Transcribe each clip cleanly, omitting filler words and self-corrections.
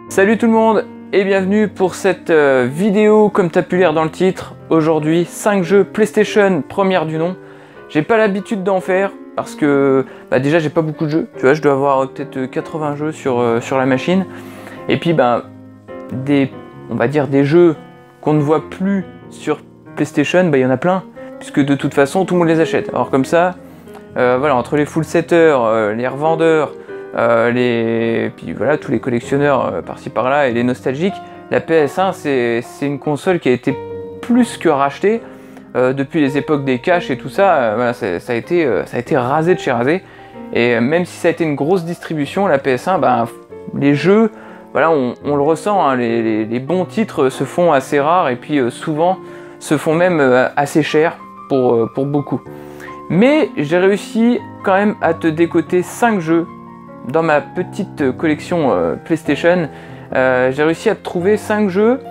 Salut tout le monde et bienvenue pour cette vidéo comme tu as pu lire dans le titre. Aujourd'hui 5 jeux PlayStation première du nom. J'ai pas l'habitude d'en faire parce que déjà j'ai pas beaucoup de jeux. Tu vois, je dois avoir peut-être 80 jeux sur la machine. Et puis on va dire des jeux qu'on ne voit plus sur PlayStation, il y en a plein. Puisque de toute façon tout le monde les achète. Alors comme ça, voilà, entre les full setters, les revendeurs, puis voilà, tous les collectionneurs par-ci par-là et les nostalgiques, la PS1 c'est une console qui a été plus que rachetée depuis les époques des caches et tout ça. Voilà, ça a été rasé de chez rasé. Et même si ça a été une grosse distribution, la PS1, les jeux, voilà, on le ressent, hein, les bons titres se font assez rares et puis souvent se font même assez chers pour beaucoup. Mais j'ai réussi quand même à te décoter 5 jeux dans ma petite collection PlayStation. J'ai réussi à te trouver 5 jeux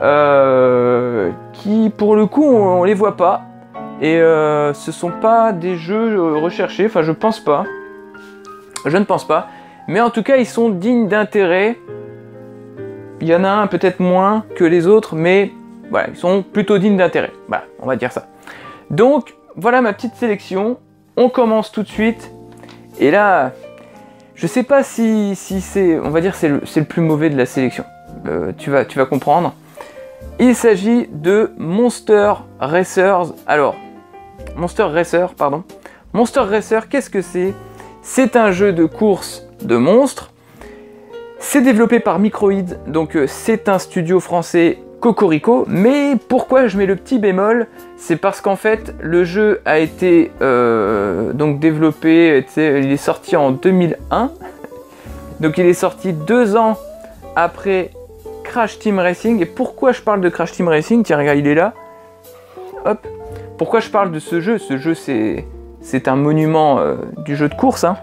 qui pour le coup on les voit pas. Et ce sont pas des jeux recherchés, enfin je pense pas. Je ne pense pas. Mais en tout cas ils sont dignes d'intérêt. Il y en a un peut-être moins que les autres, mais voilà, ils sont plutôt dignes d'intérêt. Voilà, on va dire ça. Donc voilà ma petite sélection. On commence tout de suite. Et là, je sais pas si c'est, on va dire, c'est le plus mauvais de la sélection. Tu vas comprendre. Il s'agit de Monster Racers. Alors, Monster Racer, pardon. Monster Racer, qu'est-ce que c'est? C'est un jeu de course de monstres. C'est développé par Microids, donc c'est un studio français Cocorico. Mais pourquoi je mets le petit bémol? C'est parce qu'en fait, le jeu a été donc développé, il est sorti en 2001. Donc il est sorti 2 ans après Crash Team Racing. Et pourquoi je parle de Crash Team Racing? Tiens, regarde, il est là. Hop. Pourquoi je parle de ce jeu? Ce jeu, c'est un monument du jeu de course. Hein.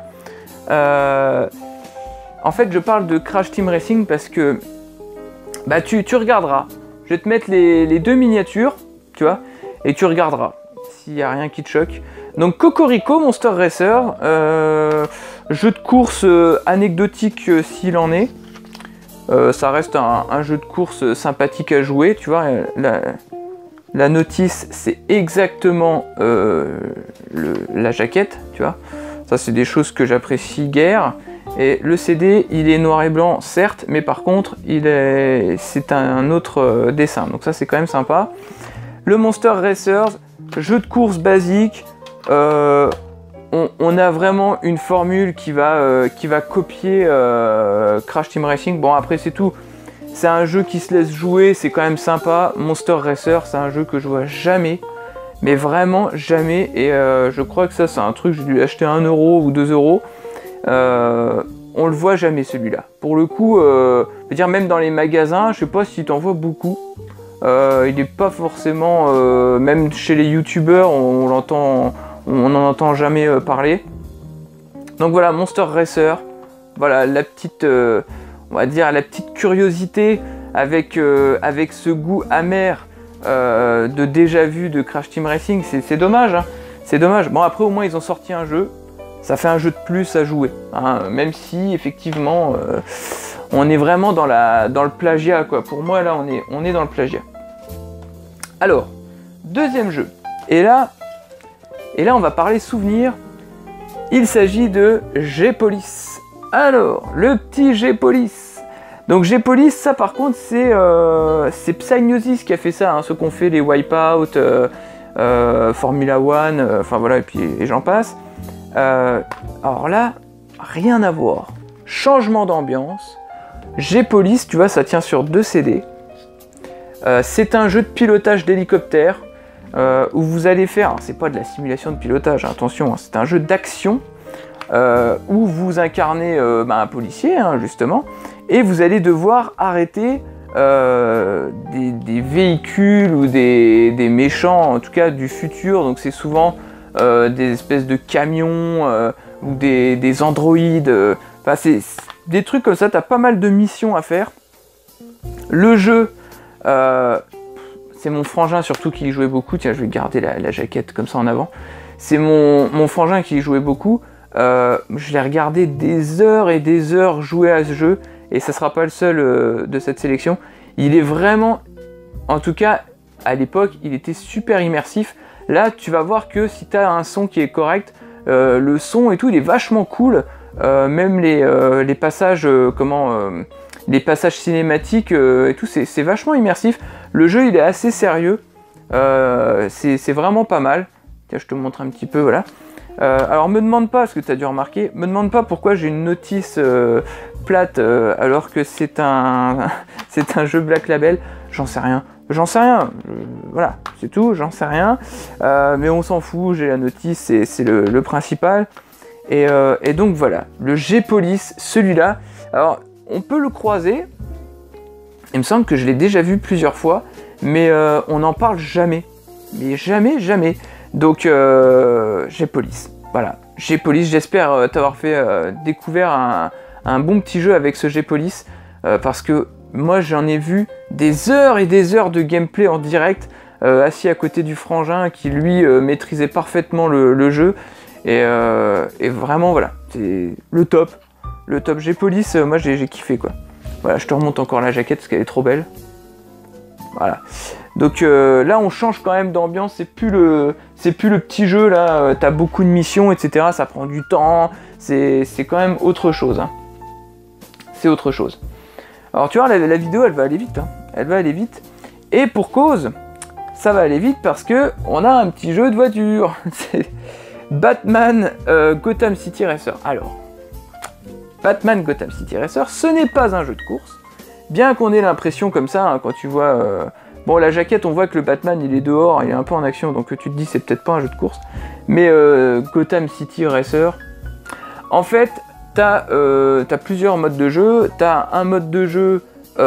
En fait, je parle de Crash Team Racing parce que tu regarderas. Je vais te mettre les 2 miniatures, tu vois, et tu regarderas s'il n'y a rien qui te choque. Donc Cocorico, Monster Racer, jeu de course anecdotique s'il en est. Ça reste un jeu de course sympathique à jouer, tu vois. La notice, c'est exactement la jaquette, tu vois. Ça, c'est des choses que j'apprécie guère. Et le CD, il est noir et blanc, certes, mais par contre, c'est un autre dessin. Donc ça, c'est quand même sympa. Le Monster Racers, jeu de course basique. On a vraiment une formule qui va copier Crash Team Racing. Bon, après, c'est tout. C'est un jeu qui se laisse jouer, c'est quand même sympa. Monster Racer, c'est un jeu que je vois jamais. Mais vraiment jamais. Et je crois que ça, c'est un truc, j'ai dû acheter 1 euro ou 2 euros. On le voit jamais celui-là. Pour le coup, je veux dire même dans les magasins, je sais pas si tu en vois beaucoup. Il n'est pas forcément, même chez les youtubeurs, on n'en entend jamais parler. Donc voilà, Monster Racer. Voilà la petite, on va dire la petite curiosité avec ce goût amer de déjà vu de Crash Team Racing. C'est dommage, hein. C'est dommage. Bon après au moins ils ont sorti un jeu. Ça fait un jeu de plus à jouer, hein, même si effectivement on est vraiment dans le plagiat, quoi. Pour moi là on est dans le plagiat. Alors, deuxième jeu, et là on va parler souvenirs. Il s'agit de G-Police. Alors, le petit G-Police. Donc G-Police, ça par contre c'est Psygnosis qui a fait ça, hein, ceux qu'on fait les Wipeout, Formula One, enfin voilà, et j'en passe. Alors là, rien à voir. Changement d'ambiance. G-Police, tu vois, ça tient sur 2 CD. C'est un jeu de pilotage d'hélicoptère où vous allez faire, c'est pas de la simulation de pilotage, hein, attention, hein, c'est un jeu d'action où vous incarnez un policier, hein, justement, et vous allez devoir arrêter des véhicules ou des méchants, en tout cas du futur. Donc c'est souvent des espèces de camions ou des androïdes, enfin c'est des trucs comme ça. T'as pas mal de missions à faire. Le jeu, c'est mon frangin surtout qui y jouait beaucoup. Tiens, je vais garder la jaquette comme ça en avant. C'est mon frangin qui y jouait beaucoup. Je l'ai regardé des heures et des heures jouer à ce jeu et ça sera pas le seul de cette sélection. Il est vraiment, en tout cas à l'époque, il était super immersif. Là, tu vas voir que si tu as un son qui est correct, le son et tout, il est vachement cool. Même les passages, les passages cinématiques et tout, c'est vachement immersif. Le jeu, il est assez sérieux. C'est vraiment pas mal. Tiens, je te montre un petit peu, voilà. Alors, me demande pas, ce que tu as dû remarquer, me demande pas pourquoi j'ai une notice plate alors que c'est un jeu Black Label. J'en sais rien. Voilà, c'est tout, j'en sais rien. Mais on s'en fout, j'ai la notice, c'est le principal. Et donc voilà, le G-Police, celui-là, alors on peut le croiser. Il me semble que je l'ai déjà vu plusieurs fois, mais on n'en parle jamais. Mais jamais. Donc G-Police, voilà. G-Police, j'espère t'avoir fait découvrir un bon petit jeu avec ce G-Police, parce que moi j'en ai vu des heures et des heures de gameplay en direct, assis à côté du frangin qui lui maîtrisait parfaitement le jeu, et vraiment voilà, c'est le top G-Police, moi j'ai kiffé quoi. Voilà, je te remonte encore la jaquette parce qu'elle est trop belle. Voilà. Donc là on change quand même d'ambiance, c'est plus le petit jeu là, t'as beaucoup de missions, etc. Ça prend du temps, c'est quand même autre chose. Hein. C'est autre chose. Alors tu vois, la vidéo elle va aller vite, hein. Elle va aller vite. Et pour cause, ça va aller vite parce que on a un petit jeu de voiture. C'est Batman Gotham City Racer. Alors, Batman Gotham City Racer, ce n'est pas un jeu de course. Bien qu'on ait l'impression comme ça, hein, quand tu vois... Bon, la jaquette, on voit que le Batman, il est dehors, il est un peu en action, donc tu te dis c'est peut-être pas un jeu de course. Mais Gotham City Racer, en fait, t'as plusieurs modes de jeu. T'as un mode de jeu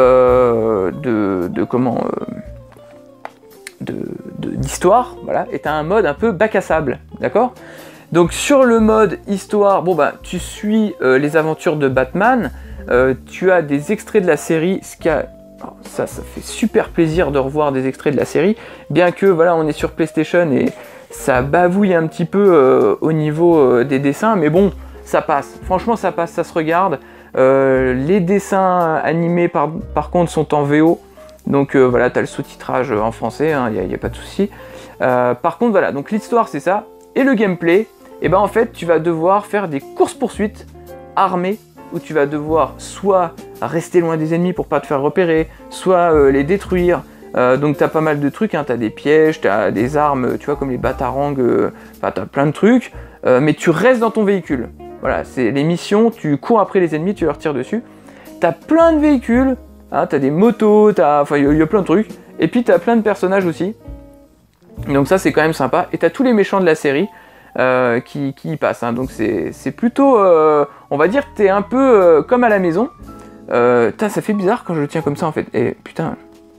d'histoire, voilà, et t'as un mode un peu bac à sable, d'accord? Donc sur le mode histoire, bon bah tu suis les aventures de Batman, tu as des extraits de la série, ça fait super plaisir de revoir des extraits de la série, bien que voilà on est sur PlayStation et ça bavouille un petit peu au niveau des dessins, mais bon, ça passe, franchement ça passe, ça se regarde. Les dessins animés par contre sont en VO, donc voilà, tu as le sous-titrage en français, il n'y a pas de souci. Par contre voilà, donc l'histoire c'est ça, et le gameplay, et ben en fait tu vas devoir faire des courses-poursuites armées, où tu vas devoir soit rester loin des ennemis pour pas te faire repérer, soit les détruire. Donc tu as pas mal de trucs, hein. Tu as des pièges, tu as des armes, tu vois, comme les batarangs, enfin tu as plein de trucs, mais tu restes dans ton véhicule. Voilà, c'est les missions, tu cours après les ennemis, tu leur tires dessus. Tu as plein de véhicules, hein, tu as des motos, enfin il y a plein de trucs, et puis tu as plein de personnages aussi. Donc ça c'est quand même sympa, et tu as tous les méchants de la série qui y passent, hein. Donc c'est plutôt, on va dire, t'es un peu comme à la maison. Ça fait bizarre quand je le tiens comme ça en fait, et putain,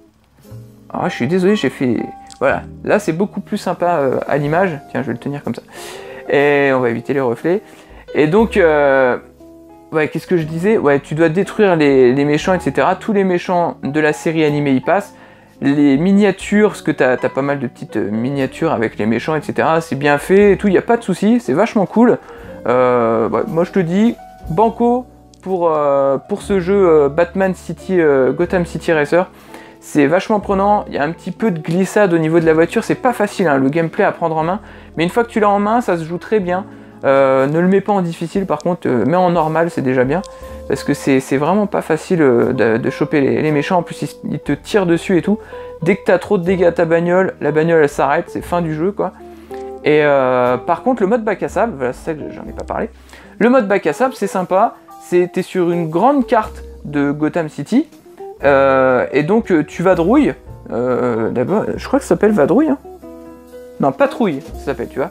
je suis désolé, j'ai fait, voilà, là c'est beaucoup plus sympa à l'image, tiens je vais le tenir comme ça, et on va éviter les reflets, et donc, ouais, qu'est-ce que je disais, ouais, tu dois détruire les méchants, etc. Tous les méchants de la série animée y passent. Les miniatures, parce que t'as pas mal de petites miniatures avec les méchants, etc. C'est bien fait et tout, il n'y a pas de souci, c'est vachement cool. Ouais, moi je te dis, banco pour ce jeu Batman City, Gotham City Racer. C'est vachement prenant, il y a un petit peu de glissade au niveau de la voiture, c'est pas facile hein, le gameplay à prendre en main, mais une fois que tu l'as en main, ça se joue très bien. Ne le mets pas en difficile par contre, mets en normal, c'est déjà bien, parce que c'est vraiment pas facile de choper les méchants, en plus ils te tirent dessus et tout. Dès que t'as trop de dégâts à ta bagnole, la bagnole elle s'arrête, c'est fin du jeu quoi. Et par contre le mode bac à sable, voilà, c'est ça que j'en ai pas parlé, le mode bac à sable c'est sympa, t'es sur une grande carte de Gotham City, et donc tu vadrouilles, d'abord je crois que ça s'appelle vadrouille, hein. Non, patrouille ça s'appelle, tu vois.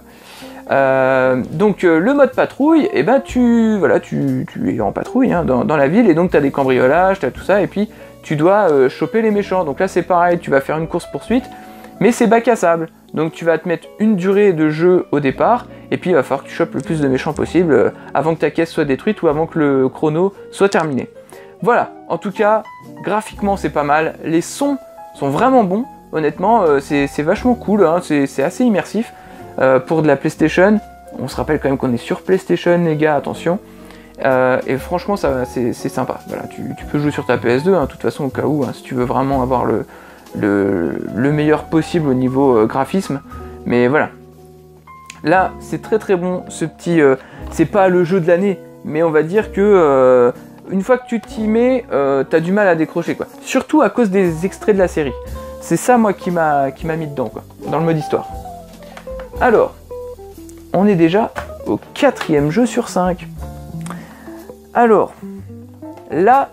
Donc le mode patrouille, et ben tu es en patrouille hein, dans la ville, et donc tu as des cambriolages, tu as tout ça, et puis tu dois choper les méchants. Donc là c'est pareil, tu vas faire une course poursuite, mais c'est bac à sable. Donc tu vas te mettre une durée de jeu au départ, et puis il va falloir que tu chopes le plus de méchants possible avant que ta caisse soit détruite ou avant que le chrono soit terminé. Voilà, en tout cas, graphiquement c'est pas mal, les sons sont vraiment bons, honnêtement, c'est vachement cool, hein, c'est assez immersif. Pour de la PlayStation, on se rappelle quand même qu'on est sur PlayStation les gars, attention, Et franchement, c'est sympa. Voilà, tu peux jouer sur ta PS2, hein, de toute façon, au cas où, hein, si tu veux vraiment avoir le meilleur possible au niveau graphisme. Mais voilà. Là, c'est très très bon, ce petit... c'est pas le jeu de l'année, mais on va dire que... une fois que tu t'y mets, t'as du mal à décrocher, quoi. Surtout à cause des extraits de la série. C'est ça, moi, qui m'a mis dedans, quoi, dans le mode histoire. Alors, on est déjà au 4e jeu sur 5. Alors, là,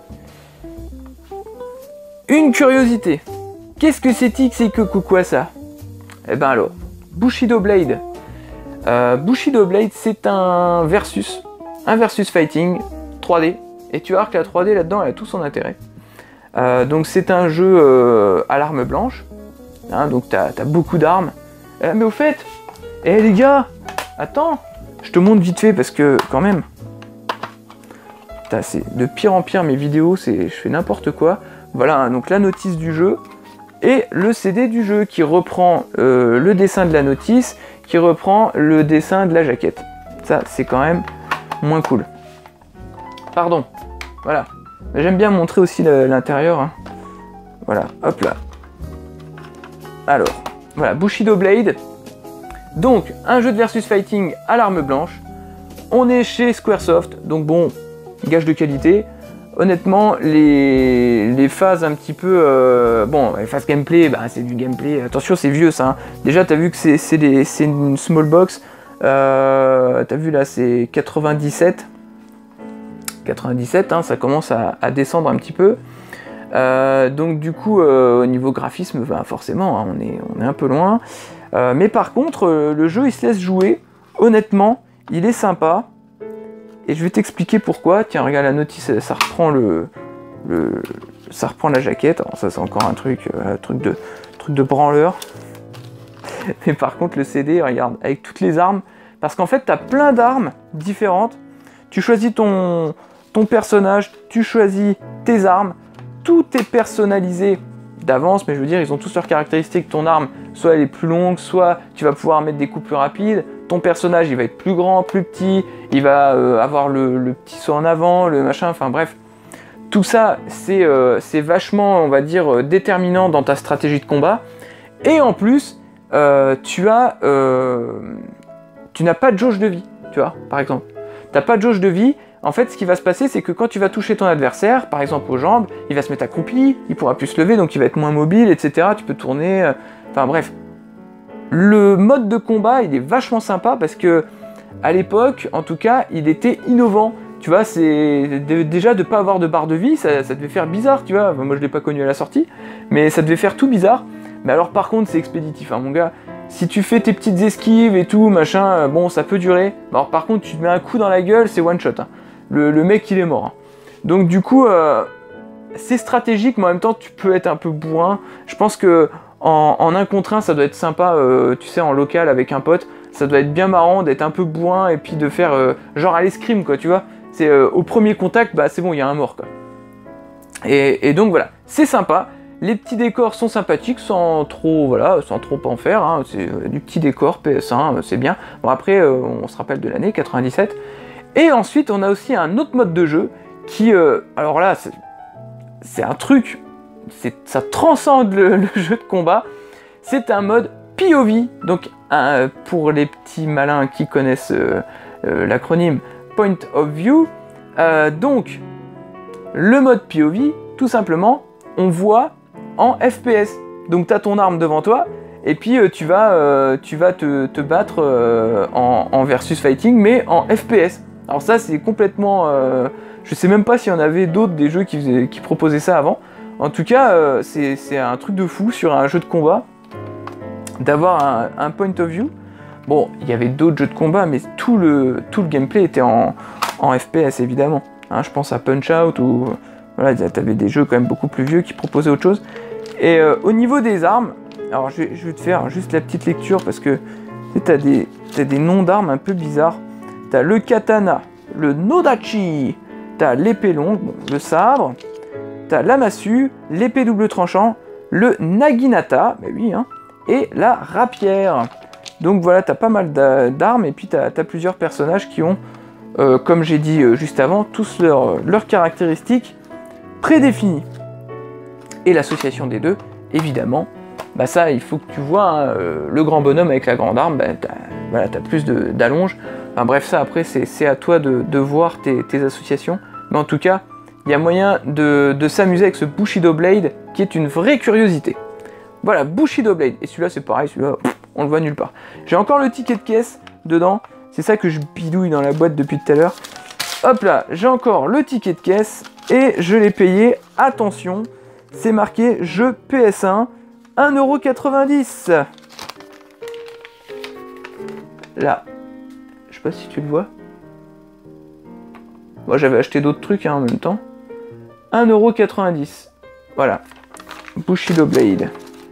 une curiosité. Qu'est-ce que c'est que quoi ça? Eh ben alors, Bushido Blade. Bushido Blade, c'est un versus fighting 3D. Et tu vas voir que la 3D là-dedans, elle a tout son intérêt. Donc c'est un jeu à l'arme blanche. Hein, donc t'as beaucoup d'armes. Mais au fait, les gars, attends, je te montre vite fait parce que quand même, c'est de pire en pire mes vidéos, je fais n'importe quoi. Voilà, hein, donc la notice du jeu et le CD du jeu qui reprend le dessin de la notice, qui reprend le dessin de la jaquette. Ça, c'est quand même moins cool. Pardon, voilà. J'aime bien montrer aussi l'intérieur. Hein. Voilà, hop là. Alors, voilà, Bushido Blade. Donc, un jeu de versus fighting à l'arme blanche. On est chez Squaresoft, donc bon, gage de qualité. Honnêtement, les phases un petit peu... bon, les phases gameplay, bah, c'est du gameplay... Attention, c'est vieux ça. Hein. Déjà, t'as vu que c'est une small box. T'as vu là, c'est 97. 97, hein, ça commence à descendre un petit peu. Donc du coup, au niveau graphisme, bah, forcément, hein, on est un peu loin. Mais par contre, le jeu, il se laisse jouer. Honnêtement, il est sympa. Et je vais t'expliquer pourquoi. Tiens, regarde la notice, ça reprend ça reprend la jaquette. Alors ça, c'est encore un truc de branleur. Mais par contre, le CD, regarde, avec toutes les armes. Parce qu'en fait, tu as plein d'armes différentes. Tu choisis ton personnage, tu choisis tes armes. Tout est personnalisé d'avance, mais je veux dire, ils ont tous leurs caractéristiques. Ton arme, soit elle est plus longue, soit tu vas pouvoir mettre des coups plus rapides. Ton personnage, il va être plus grand, plus petit, il va avoir le petit saut en avant, le machin, enfin bref. Tout ça, c'est vachement, on va dire, déterminant dans ta stratégie de combat. Et en plus, tu n'as pas de jauge de vie, tu vois, par exemple. Tu n'as pas de jauge de vie. En fait, ce qui va se passer, c'est que quand tu vas toucher ton adversaire, par exemple aux jambes, il va se mettre accroupi, il pourra plus se lever, donc il va être moins mobile, etc. Tu peux tourner, enfin bref. Le mode de combat, il est vachement sympa parce que, à l'époque, en tout cas, il était innovant. Tu vois, c'est déjà de ne pas avoir de barre de vie, ça devait faire bizarre, tu vois. Moi, je ne l'ai pas connu à la sortie, mais ça devait faire tout bizarre. Mais alors, par contre, c'est expéditif, hein, mon gars. Si tu fais tes petites esquives et tout, machin, bon, ça peut durer. Alors, par contre, tu te mets un coup dans la gueule, c'est one shot. Hein. Le mec, il est mort. Hein. Donc, du coup, c'est stratégique, mais en même temps, tu peux être un peu bourrin. Je pense que en 1 contre 1, ça doit être sympa, tu sais, en local avec un pote. Ça doit être bien marrant d'être un peu bourrin et puis de faire genre à l'escrime, quoi, tu vois. C'est au premier contact, bah c'est bon, il y a un mort, quoi. Et donc voilà, c'est sympa. Les petits décors sont sympathiques sans trop en faire. Hein. C'est du petit décor PS1, c'est bien. Bon après, on se rappelle de l'année 97. Et ensuite, on a aussi un autre mode de jeu qui, alors là, c'est un truc, ça transcende le jeu de combat. C'est un mode POV, donc pour les petits malins qui connaissent l'acronyme Point of View. Donc, le mode POV, tout simplement, on voit en FPS. Donc tu as ton arme devant toi, et puis tu vas te battre en versus fighting, mais en FPS. Alors ça, c'est complètement... je sais même pas s'il y en avait d'autres, des jeux qui proposaient ça avant. En tout cas, c'est un truc de fou sur un jeu de combat, d'avoir un point of view. Bon, il y avait d'autres jeux de combat, mais tout le gameplay était en FPS, évidemment. Hein, je pense à Punch-Out, ou... Voilà, t'avais des jeux quand même beaucoup plus vieux qui proposaient autre chose. Et au niveau des armes, alors je vais te faire juste la petite lecture, parce que t'as des noms d'armes un peu bizarres. T'as le katana, le nodachi, t'as l'épée longue, bon, le sabre, t'as la massue, l'épée double tranchant, le naginata, bah oui, hein, et la rapière. Donc voilà, t'as pas mal d'armes, et puis t'as plusieurs personnages qui ont comme j'ai dit juste avant, tous leurs caractéristiques prédéfinies. Et l'association des deux, évidemment, bah ça, il faut que tu vois, hein, le grand bonhomme avec la grande arme, bah, t'as plus d'allonge. Enfin bref, ça après, c'est à toi de voir tes associations. Mais en tout cas, il y a moyen de s'amuser avec ce Bushido Blade, qui est une vraie curiosité. Voilà, Bushido Blade. Et celui-là, c'est pareil, celui-là, on le voit nulle part. J'ai encore le ticket de caisse dedans. C'est ça que je bidouille dans la boîte depuis tout à l'heure. Hop là, j'ai encore le ticket de caisse et je l'ai payé. Attention, c'est marqué jeu PS1, 1,90 €. Là, je sais pas si tu le vois. Moi, j'avais acheté d'autres trucs hein, en même temps. 1,90 €. Voilà, Bushido Blade.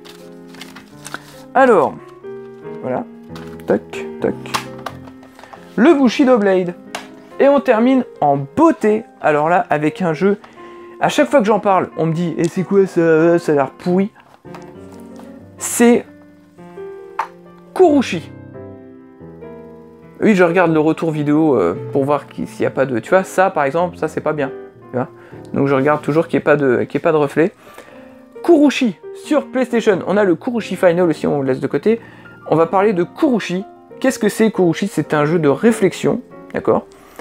Alors, voilà, tac, tac. Le Bushido Blade. Et on termine en beauté, alors là, avec un jeu, à chaque fois que j'en parle, on me dit « Et c'est quoi ça? Ça a l'air pourri ». C'est Kurushi. Oui, je regarde le retour vidéo pour voir s'il n'y a pas de... Tu vois, ça par exemple, ça c'est pas bien. Tu vois, donc je regarde toujours qu'il n'y ait pas de reflet. Kurushi, sur PlayStation, on a le Kurushi Final aussi, on le laisse de côté. On va parler de Kurushi. Qu'est-ce que c'est Kurushi? C'est un jeu de réflexion, d'accord,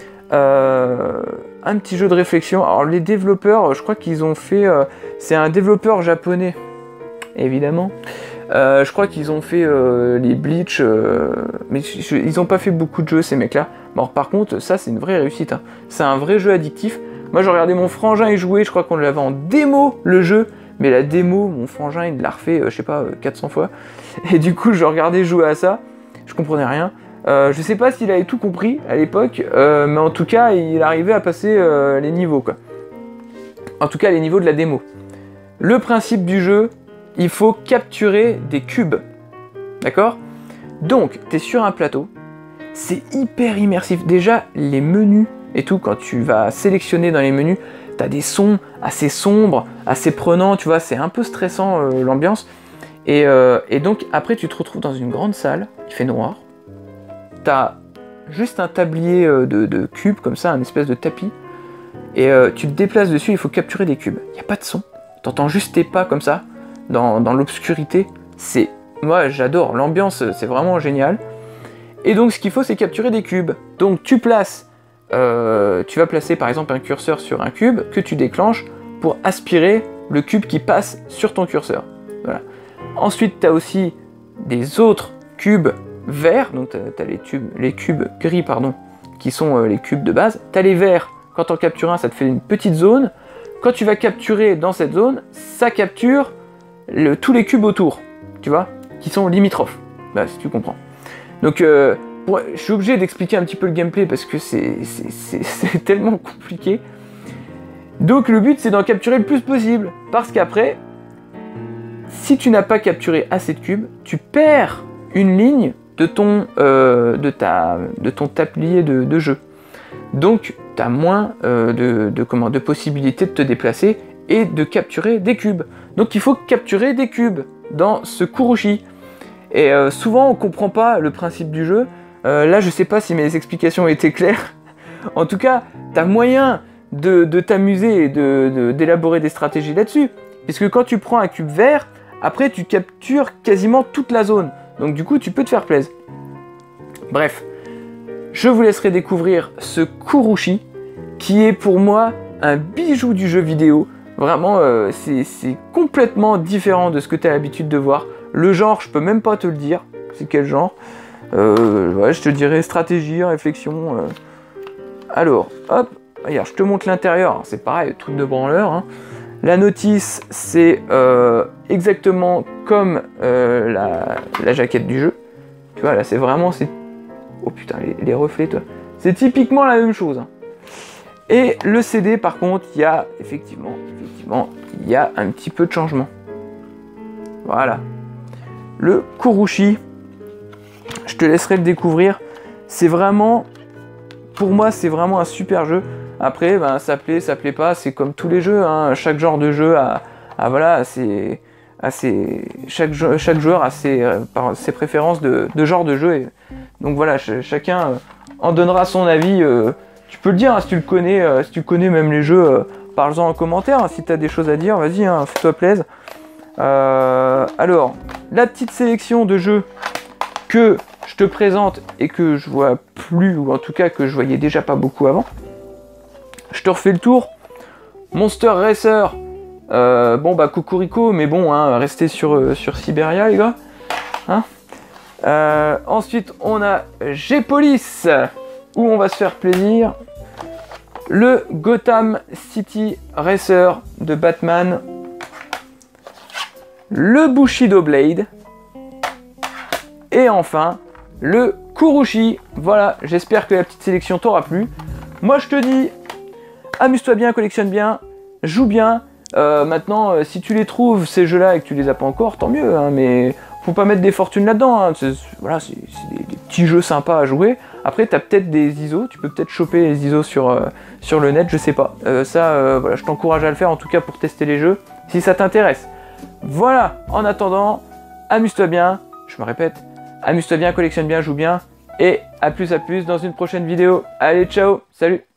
un petit jeu de réflexion. Alors les développeurs, je crois qu'ils ont fait... c'est un développeur japonais, évidemment. Je crois qu'ils ont fait les Bleach, mais ils n'ont pas fait beaucoup de jeux ces mecs-là. Bon, par contre, ça c'est une vraie réussite. Hein. C'est un vrai jeu addictif. Moi j'ai regardé mon frangin y jouer, je crois qu'on l'avait en démo le jeu. Mais la démo, mon frangin il l'a refait, je sais pas, 400 fois. Et du coup je regardais jouer à ça. Je comprenais rien. Je sais pas s'il avait tout compris à l'époque, mais en tout cas, il arrivait à passer les niveaux, quoi. En tout cas, les niveaux de la démo. Le principe du jeu, il faut capturer des cubes. D'accord? Donc, tu es sur un plateau. C'est hyper immersif. Déjà, les menus et tout, quand tu vas sélectionner dans les menus, tu as des sons assez sombres, assez prenants, tu vois, c'est un peu stressant l'ambiance. Et donc après tu te retrouves dans une grande salle, il fait noir, t'as juste un tablier de cubes comme ça, un espèce de tapis, et tu te déplaces dessus, il faut capturer des cubes. Il n'y a pas de son, t'entends juste tes pas comme ça, dans l'obscurité. Moi j'adore, l'ambiance c'est vraiment génial. Et donc ce qu'il faut c'est capturer des cubes. Donc tu vas placer par exemple un curseur sur un cube que tu déclenches pour aspirer le cube qui passe sur ton curseur. Voilà. Ensuite, tu as aussi des autres cubes verts, donc tu as les cubes gris, pardon, qui sont les cubes de base. Tu as les verts, quand tu en captures un, ça te fait une petite zone. Quand tu vas capturer dans cette zone, ça capture tous les cubes autour, tu vois, qui sont limitrophes, bah, si tu comprends. Donc, je suis obligé d'expliquer un petit peu le gameplay parce que c'est tellement compliqué. Donc, le but, c'est d'en capturer le plus possible, parce qu'après, si tu n'as pas capturé assez de cubes, tu perds une ligne de ton tablier de jeu. Donc, tu as moins de possibilités de te déplacer et de capturer des cubes. Donc, il faut capturer des cubes dans ce Kurushi. Et souvent, on ne comprend pas le principe du jeu. Là, je ne sais pas si mes explications étaient claires. En tout cas, tu as moyen de t'amuser et d'élaborer des stratégies là-dessus. Puisque quand tu prends un cube vert, après tu captures quasiment toute la zone. Donc du coup, tu peux te faire plaisir. Bref, je vous laisserai découvrir ce Kurushi, qui est pour moi un bijou du jeu vidéo. Vraiment, c'est complètement différent de ce que tu as l'habitude de voir. Le genre, je peux même pas te le dire. C'est quel genre? Ouais, je te dirais stratégie, réflexion. Alors, hop, regarde, je te montre l'intérieur. C'est pareil, truc de branleur. Hein. La notice, c'est exactement comme la jaquette du jeu. Tu vois, là, c'est vraiment... Oh putain, les reflets, toi. C'est typiquement la même chose. Hein. Et le CD, par contre, il y a effectivement, il y a un petit peu de changement. Voilà. Le Kurushi, je te laisserai le découvrir. C'est vraiment... Pour moi, c'est vraiment un super jeu. Après, ben, ça plaît pas, c'est comme tous les jeux, hein. Chaque genre de jeu chaque joueur a ses préférences de genre de jeu. Donc voilà, chacun en donnera son avis. Tu peux le dire, hein, si tu connais même les jeux, parle-en en commentaire. Hein, si tu as des choses à dire, vas-y, hein, fais-toi plaisir. Alors, la petite sélection de jeux que je te présente et que je vois plus, ou en tout cas que je voyais déjà pas beaucoup avant. Je te refais le tour. Monster Racer, bon bah Cocorico, mais bon, hein, restez sur Siberia les gars. Hein, ensuite on a G-Police, où on va se faire plaisir. Le Gotham City Racer de Batman. Le Bushido Blade. Et enfin, le Kurushi. Voilà, j'espère que la petite sélection t'aura plu. Moi je te dis, amuse-toi bien, collectionne bien, joue bien. Maintenant, si tu les trouves, ces jeux-là, et que tu les as pas encore, tant mieux. Hein, mais faut pas mettre des fortunes là-dedans. Hein. Voilà, c'est des petits jeux sympas à jouer. Après, tu as peut-être des ISO. Tu peux peut-être choper les ISO sur le net, je sais pas. Voilà, je t'encourage à le faire, en tout cas pour tester les jeux, si ça t'intéresse. Voilà, en attendant, amuse-toi bien. Je me répète, amuse-toi bien, collectionne bien, joue bien. Et à plus dans une prochaine vidéo. Allez, ciao, salut!